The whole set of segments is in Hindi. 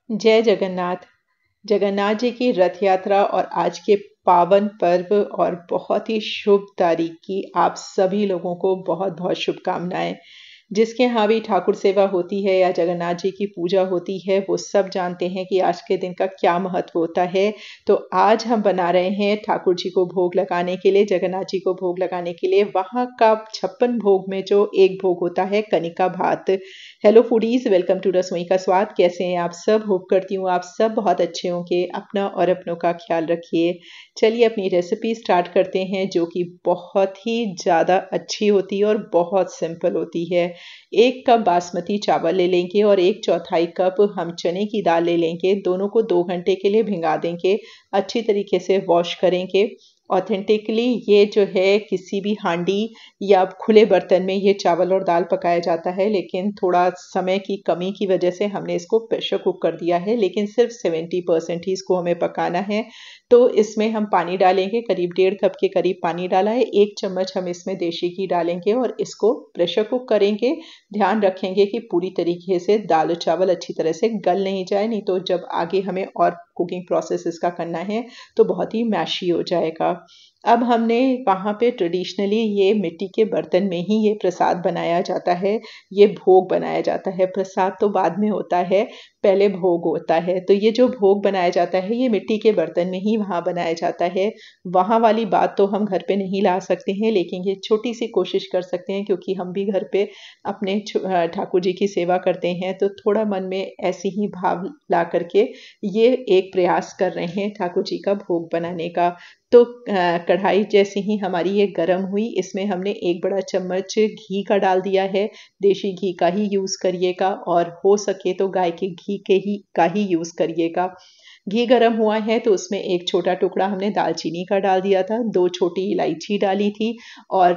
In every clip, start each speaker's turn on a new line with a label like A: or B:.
A: जय जगन्नाथ। जगन्नाथ जी की रथ यात्रा और आज के पावन पर्व और बहुत ही शुभ तारीख की आप सभी लोगों को बहुत बहुत शुभकामनाएं। जिसके यहाँ भी ठाकुर सेवा होती है या जगन्नाथ जी की पूजा होती है वो सब जानते हैं कि आज के दिन का क्या महत्व होता है। तो आज हम बना रहे हैं ठाकुर जी को भोग लगाने के लिए, जगन्नाथ जी को भोग लगाने के लिए वहाँ का 56 भोग में जो एक भोग होता है कनिका भात। हेलो फूडीज, वेलकम टू रसोई का स्वाद। कैसे हैं आप सब? होप करती हूँ आप सब बहुत अच्छे होंगे। अपना और अपनों का ख्याल रखिए। चलिए अपनी रेसिपी स्टार्ट करते हैं जो कि बहुत ही ज़्यादा अच्छी होती है और बहुत सिंपल होती है। 1 कप बासमती चावल ले लेंगे और 1/4 कप हम चने की दाल ले लेंगे। दोनों को 2 घंटे के लिए भिंगा देंगे, अच्छी तरीके से वॉश करेंगे। ऑथेंटिकली ये जो है किसी भी हांडी या खुले बर्तन में ये चावल और दाल पकाया जाता है, लेकिन थोड़ा समय की कमी की वजह से हमने इसको प्रेशर कुक कर दिया है, लेकिन सिर्फ 70% ही इसको हमें पकाना है। तो इसमें हम पानी डालेंगे, करीब 1.5 कप के करीब पानी डाला है। 1 चम्मच हम इसमें देशी घी डालेंगे और इसको प्रेशर कुक करेंगे। ध्यान रखेंगे कि पूरी तरीके से दाल और चावल अच्छी तरह से गल नहीं जाए, नहीं तो जब आगे हमें और कुकिंग प्रोसेस इसका करना है तो बहुत ही मैशी हो जाएगा। अब हमने वहाँ पे ट्रेडिशनली ये मिट्टी के बर्तन में ही ये प्रसाद बनाया जाता है, ये भोग बनाया जाता है। प्रसाद तो बाद में होता है, पहले भोग होता है। तो ये जो भोग बनाया जाता है ये मिट्टी के बर्तन में ही वहाँ बनाया जाता है। वहाँ वाली बात तो हम घर पे नहीं ला सकते हैं, लेकिन ये छोटी सी कोशिश कर सकते हैं क्योंकि हम भी घर पे अपने ठाकुर जी की सेवा करते हैं, तो थोड़ा मन में ऐसे ही भाव ला करके ये एक प्रयास कर रहे हैं ठाकुर जी का भोग बनाने का। तो कढ़ाई जैसे ही हमारी ये गर्म हुई, इसमें हमने 1 बड़ा चम्मच घी का डाल दिया है। देशी घी का ही यूज़ करिएगा और हो सके तो गाय के घी का ही यूज़ करिएगा। घी गरम हुआ है तो उसमें 1 छोटा टुकड़ा हमने दालचीनी का डाल दिया था, 2 छोटी इलायची डाली थी और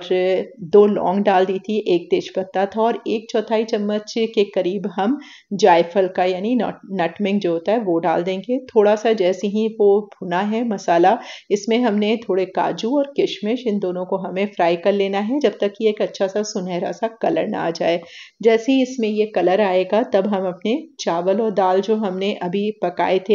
A: 2 लौंग डाल दी थी, 1 तेजपत्ता था और 1/4 चम्मच के करीब हम जायफल का यानी नटमेग जो होता है वो डाल देंगे। थोड़ा सा जैसे ही वो भुना है मसाला, इसमें हमने थोड़े काजू और किशमिश, इन दोनों को हमें फ्राई कर लेना है जब तक कि एक अच्छा सा सुनहरा सा कलर ना आ जाए। जैसे ही इसमें ये कलर आएगा तब हम अपने चावल और दाल जो हमने अभी पकाए थे,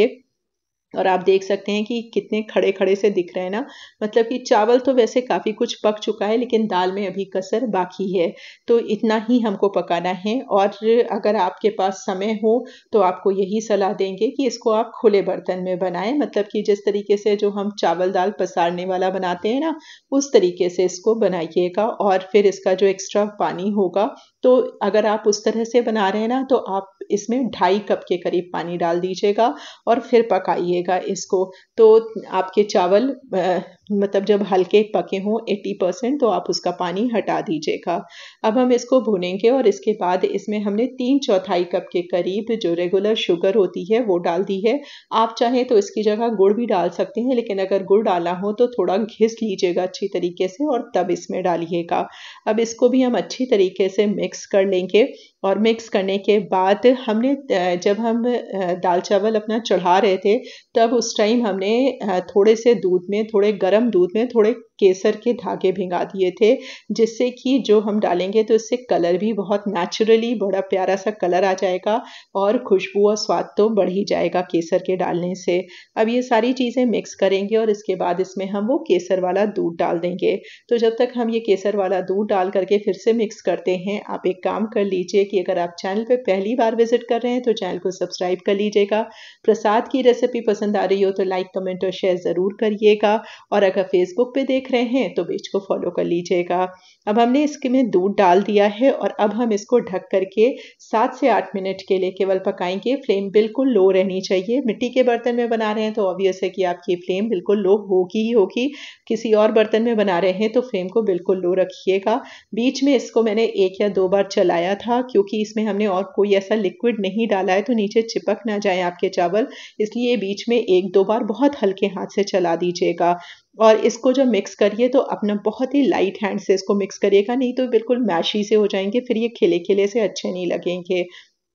A: और आप देख सकते हैं कि कितने खड़े-खड़े से दिख रहे हैं ना, मतलब कि चावल तो वैसे काफ़ी कुछ पक चुका है लेकिन दाल में अभी कसर बाकी है। तो इतना ही हमको पकाना है और अगर आपके पास समय हो तो आपको यही सलाह देंगे कि इसको आप खुले बर्तन में बनाएँ, मतलब कि जिस तरीके से जो हम चावल-दाल पसारने वाला बनाते हैं ना, उस तरीके से इसको बनाइएगा। और फिर इसका जो एक्स्ट्रा पानी होगा, तो अगर आप उस तरह से बना रहे हैं ना, तो आप इसमें 2.5 कप के करीब पानी डाल दीजिएगा और फिर पकाइएगा इसको। तो आपके चावल मतलब जब हल्के पके हों 80%, तो आप उसका पानी हटा दीजिएगा। अब हम इसको भूनेंगे और इसके बाद इसमें हमने 3/4 कप के करीब जो रेगुलर शुगर होती है वो डाल दी है। आप चाहें तो इसकी जगह गुड़ भी डाल सकते हैं, लेकिन अगर गुड़ डालना हो तो थोड़ा घिस लीजिएगा अच्छी तरीके से और तब इसमें डालिएगा। अब इसको भी हम अच्छी तरीके से मिक्स कर लेंगे और मिक्स करने के बाद हमने जब हम दाल चावल अपना चढ़ा रहे थे, तब उस टाइम हमने थोड़े से दूध में, थोड़े गर्म दूध में थोड़े केसर के धागे भिंगा दिए थे, जिससे कि जो हम डालेंगे तो इससे कलर भी बहुत नेचुरली बड़ा प्यारा सा कलर आ जाएगा और खुशबू और स्वाद तो बढ़ ही जाएगा केसर के डालने से। अब ये सारी चीज़ें मिक्स करेंगे और इसके बाद इसमें हम वो केसर वाला दूध डाल देंगे। तो जब तक हम ये केसर वाला दूध डाल करके फिर से मिक्स करते हैं, आप एक काम कर लीजिए कि अगर आप चैनल पे पहली बार विजिट कर रहे हैं तो चैनल को सब्सक्राइब कर लीजिएगा। प्रसाद की रेसिपी पसंद आ रही हो तो लाइक, कमेंट और शेयर ज़रूर करिएगा और अगर फेसबुक पे देख रहे हैं तो पेज को फॉलो कर लीजिएगा। अब हमने इसके में दूध डाल दिया है और अब हम इसको ढक करके 7 से 8 मिनट के लिए केवल पकाएंगे। फ्लेम बिल्कुल लो रहनी चाहिए। मिट्टी के बर्तन में बना रहे हैं तो ऑब्वियस है कि आपकी फ्लेम बिल्कुल लो होगी ही होगी। किसी और बर्तन में बना रहे हैं तो फ्लेम को बिल्कुल लो रखिएगा। बीच में इसको मैंने 1 या 2 बार चलाया था क्योंकि इसमें हमने और कोई ऐसा लिक्विड नहीं डाला है तो नीचे चिपक ना जाए आपके चावल, इसलिए बीच में 1-2 बार बहुत हल्के हाथ से चला दीजिएगा। और इसको जब मिक्स करिए तो अपना बहुत ही लाइट हैंड से इसको मिक्स करिएगा, नहीं तो बिल्कुल मैशी से हो जाएंगे, फिर ये खिले खिले से अच्छे नहीं लगेंगे।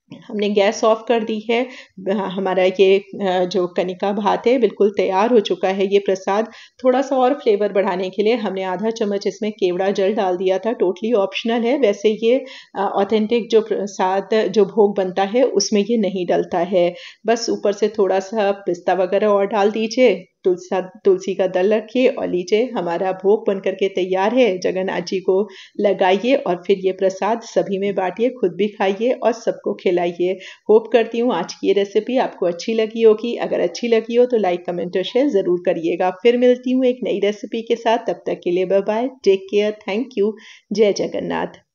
A: हमने गैस ऑफ कर दी है। हमारा ये जो कनिका भात है बिल्कुल तैयार हो चुका है ये प्रसाद। थोड़ा-सा और फ्लेवर बढ़ाने के लिए हमने आधा चम्मच इसमें केवड़ा जल डाल दिया था, टोटली ऑप्शनल है। वैसे ये ऑथेंटिक जो प्रसाद जो भोग बनता है उसमें ये नहीं डलता है। बस ऊपर से थोड़ा-सा पिस्ता वगैरह और डाल दीजिए, तुलसी का दल रखिए और लीजिए हमारा भोग बन कर के तैयार है। जगन्नाथ जी को लगाइए और फिर ये प्रसाद सभी में बाँटिए, खुद भी खाइए और सबको खिलाइए। होप करती हूँ आज की ये रेसिपी आपको अच्छी लगी होगी। अगर अच्छी लगी हो तो लाइक, कमेंट और शेयर ज़रूर करिएगा। फिर मिलती हूँ एक नई रेसिपी के साथ, तब तक के लिए bye bye, take care, thank you, जय जगन्नाथ।